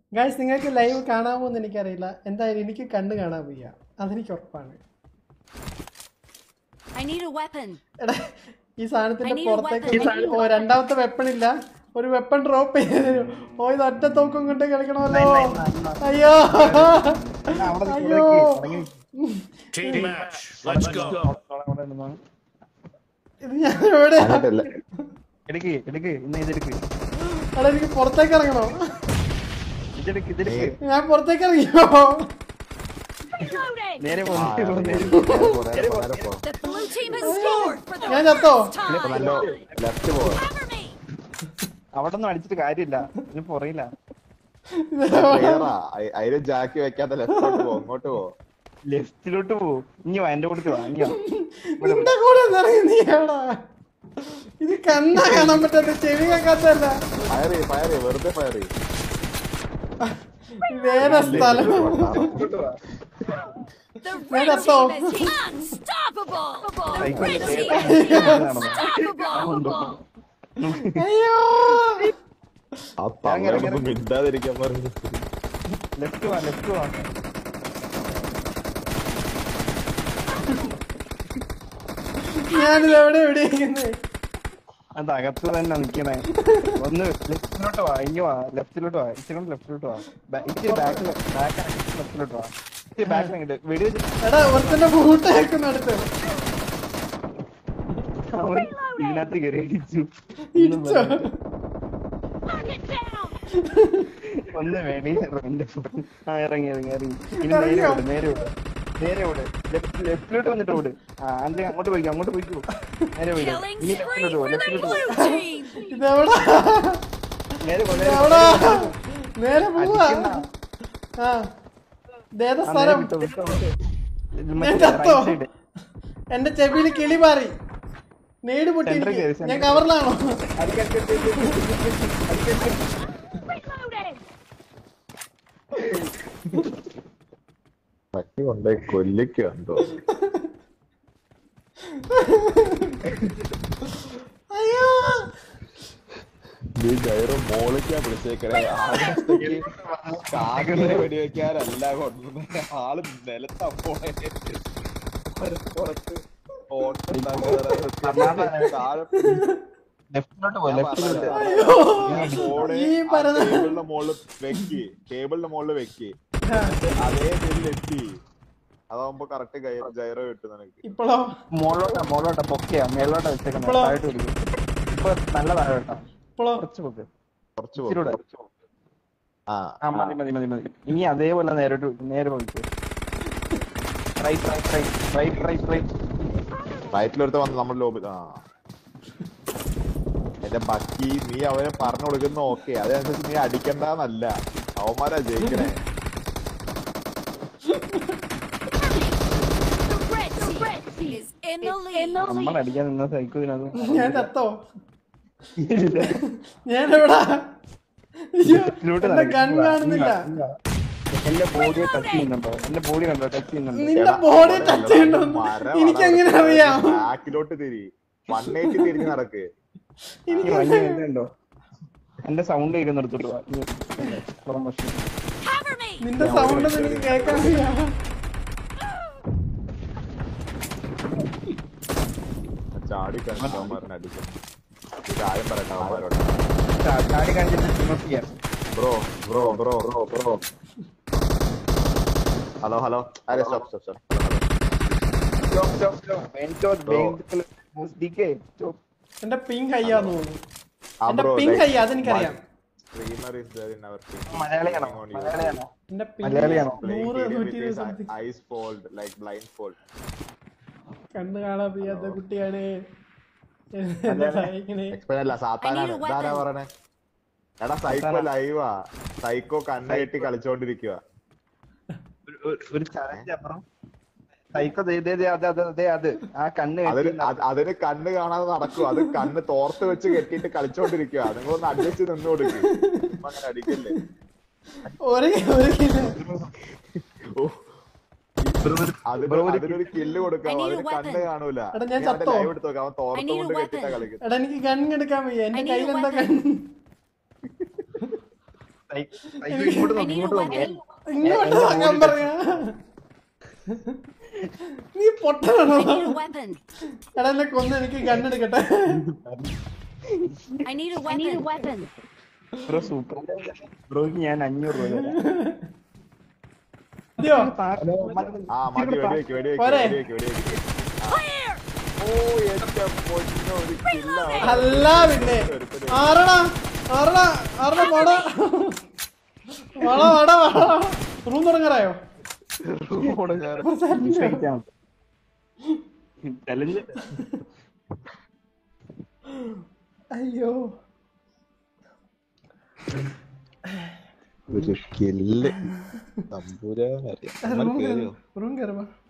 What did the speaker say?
Guys നിങ്ങൾക്ക് live കാണാമോ എന്ന് എനിക്കറിയില്ല. എന്തായാലും എനിക്ക് കണ്ണ് കാണാൻ വയ്യ, അതെനിക്ക് ഉറപ്പാണ്. എടാ ഈ സാധനത്തിന്റെ പുറത്തേക്ക് രണ്ടാമത്തെ വെപ്പൺ ഇല്ല, ഒരു വെപ്പൺ ഡ്രോപ്പ് ചെയ്ത് തരും. ഓ ഇത് ഒറ്റ തോക്കും കൊണ്ട് കളിക്കണമല്ലോ. അയ്യോ അയ്യോ ഇത് ഞാൻ എവിടെ? എടാ എനിക്ക് പുറത്തേക്ക് ഇറങ്ങണോ? ഞാൻ പുറത്തേക്ക് ഇറങ്ങിയോ? ഞാൻ ചത്തോ? അവിടെ ഒന്നും അടിച്ചിട്ട് കാര്യമില്ല, പുറയില്ല. അതിന് ജാക്കി വെക്കാത്ത ലെഫ്റ്റിലോട്ട് പോ, അങ്ങോട്ട് പോ, ലെഫ്റ്റിലോട്ട് പോ. ഇനി എന്റെ കൂടെ വാങ്ങിയോ നിന്റെ കൂടെ നീയാടാ. ഇത് കണ്ണാ കാണാൻ പറ്റാത്ത, ചെവി കേൾക്കാത്തല്ല. ഫയറി വെറുതെ ഫയറി. വേറെ സ്ഥലം അയ്യോ ആ തങ്ങനൊന്നും മിണ്ടാതിരിക്കാൻ പറഞ്ഞു. ലെഫ്റ്റ് വാ, ലെഫ്റ്റ് വാ. ഞാനിത് എവിടെ എവിടെയിരിക്കുന്നേ? അത് അകത്ത് തന്നെ നിക്കണേ. ഒന്ന് ലെഫ്റ്റിലോട്ട് വാ, ഇനി വാ, ലെഫ്റ്റിലോട്ട് വാ, ഇച്ചിരി ലെഫ്റ്റിലോട്ട് വാ, ഇച്ചിരി ലെഫ്റ്റിലോട്ട് വാ, ഇച്ചിരി ബാക്കിൽ വെടി എടാ ഒരുത്തന്റെ ബൂട്ട് കേൾക്കുന്ന അടുത്ത് ഇതിനകത്ത് കയറി ഇടിച്ചു. ഒന്ന് വെടി ഇറങ്ങി ഇറങ്ങി ഇറങ്ങി. ഇനി നേരെ വിട്, നേരെ വിട്, നേരെ വിട്. ലെഫ്റ്റിലോട്ട് വന്നിട്ട് വിട്. ആന്റി അങ്ങോട്ട് പോയിക്കോ, അങ്ങോട്ട് പോയിക്കോ. നേരെ വിട്. ഇനി ലെഫ്റ്റിലോട്ട് പോ, ലെഫ്റ്റിലോട്ട് പോ. ഇതെവിടാ? നേരെ പോ, നേരെ പോവാ. ആ ഇതേതാ സ്ഥലം? ഞാൻ ചത്തോ? എന്റെ ചെവിയില് കിളി മാറി, നേട് പൊട്ടി. ഞാൻ കവറിലാണോ? പട്ടി കൊണ്ടേ കൊല്ലിക്കുണ്ടോ? അയ്യോ നീ ജൈറോ മോളിക്കാ വിളിച്ചേക്കണേ. കാകിനെ വെടിവെക്കാനല്ല കൊണ്ടുവന്നത്, ആള് നിലത്തപ്പോണേ. പുറത്ത് കേബിളിന്റെ മുകളിൽ വെക്കി, അതേ ബില്ലെത്തി. അതാവുമ്പോ കറക്റ്റ് ജൈറോ കിട്ടും നിനക്ക്. ഇപ്പോഴോ? മോളോട്ട പൊക്കയാ, മേലോട്ടാ വെച്ചേക്കുന്നത്. ഇപ്പൊ നല്ല താഴെ കേട്ടോ. കുറച്ച് പൊക്ക്, കുറച്ചുകൂടെ. മതി മതി മതി മതി. ഇനി അതേപോലെ നേരെ പോയിട്ട് റൈറ്റിലൊരുത്ത വന്ന് നമ്മുടെ ലോബിൽ. എന്റെ ബക്കി നീ അവനെ പറഞ്ഞു കൊടുക്കുന്ന ഓക്കെ, അതനുസരിച്ച് നീ അടിക്കണ്ടെന്നല്ല, അവന്മാരാ ജയിക്കണേ. നമ്മളടിക്കാൻ നിന്ന സൈക്കോതിനത്. ഞാൻ ചത്തോ? ഞാനെവിടാ? ഗൺ കാണുന്നില്ല. എന്റെ ബോഡിയെ ടച്ച് ചെയ്യുന്നുണ്ടോ? എന്റെ ബോഡി കണ്ടോ? ടച്ച് ചെയ്യുന്നുണ്ടോ? നിന്റെ ബോഡി ടച്ച് ചെയ്യുന്നുണ്ടോ? എനിക്ക് എങ്ങനെ അറിയാം? ബാക്കിലോട്ട് തിരി, 180 തിരിഞ്ഞ് നടക്ക്. ണ്ടോ? എന്റെ സൗണ്ട് കേൾക്കുന്നിടത്തോട്ട് വാ. നിന്റെ സൗണ്ട് എനിക്ക് കേൾക്കാൻ വയ്യ. ചാടി കണ്ടവന്മാരനെ അടിക്കും. കാര്യം പറയട്ടെ അവന്മാരോട്. ചാടി കാണിച്ചിട്ട് bro bro bro bro bro hello hello. അരെ സ്റ്റോപ്പ് സ്റ്റോപ്പ് സ്റ്റോപ്പ്. എന്റെ പിങ് ഹൈയാന്ന് തോന്നുന്നു. എന്റെ പിങ് ഹൈ, അതെനിക്കറിയാം. Streamer is there in our team. മലയാളിയാണോ? എന്റെ പിങ് മലയാളിയാണോ? 100 eyes fold like blindfold. കണ്ണ് കാണാൻ വയ്യാത്ത കുട്ടിയാണ്. എക്സ്പെർട്ട് അല്ല, സാത്താനാണ്. ഇതാരാ പറയണേ? എടാ സൈക്കോ ലൈവാ, സൈക്കോ കണ്ണ് കെട്ടി കളിച്ചോണ്ടിരിക്കുക. ഒരു ചലഞ്ച് അപ്പുറം സൈക്കോ അത് ആ കണ്ണ് അതിന് കണ്ണ് കാണാതെ നടക്കും. അത് കണ്ണ് തോർത്ത് വെച്ച് കെട്ടിയിട്ട് കളിച്ചോണ്ടിരിക്കുക. നിങ്ങളൊന്ന് അഡ്ജസ്റ്റ് നിന്ന് കൊടുക്കും. അങ്ങനെ അടിക്കല്ലേ. അതിനൊരു കില്ല് കൊടുക്കാം. അതിന് കണ്ണ് കാണൂല. ലൈവ് എടുത്ത് നോക്കാം. അവൻ തോർത്ത് കൊണ്ട് കെട്ടിട്ടാ കളിക്കുന്നത്. എനിക്ക് ഗൺ എടുക്കാൻ വയ്യ. എന്റെ കയ്യിൽ എന്താ ഗൺ? ഇങ്ങോട്ട് നോക്കി ഇങ്ങോട്ട് നോക്കിയേ ഇങ്ങോട്ട് വാങ്ങാൻ പറയാ. നീ പൊട്ടനാണോ? I need a weapon. എടാ എന്നെ കൊന്ന് എനിക്ക് കണ്ണെടുക്കട്ടെ. I need a weapon. Bro super ബ്രോയ്ക്ക് ഞാൻ 500 രൂപ തരാം. മതിയോ? ആ മതി വെടിവെക്ക് പോരെ? ഓ എന്റെ പൊന്നോ ഒരു കില്ലാണ്. അല്ല പിന്നെ ആറടാ പോടാ റൂം തുടങ്ങാറായോ? ചലഞ്ച് അയ്യോ ഒരു കില്ല് തമ്പുരാനറിയാം. റൂം കയറുമ്പോ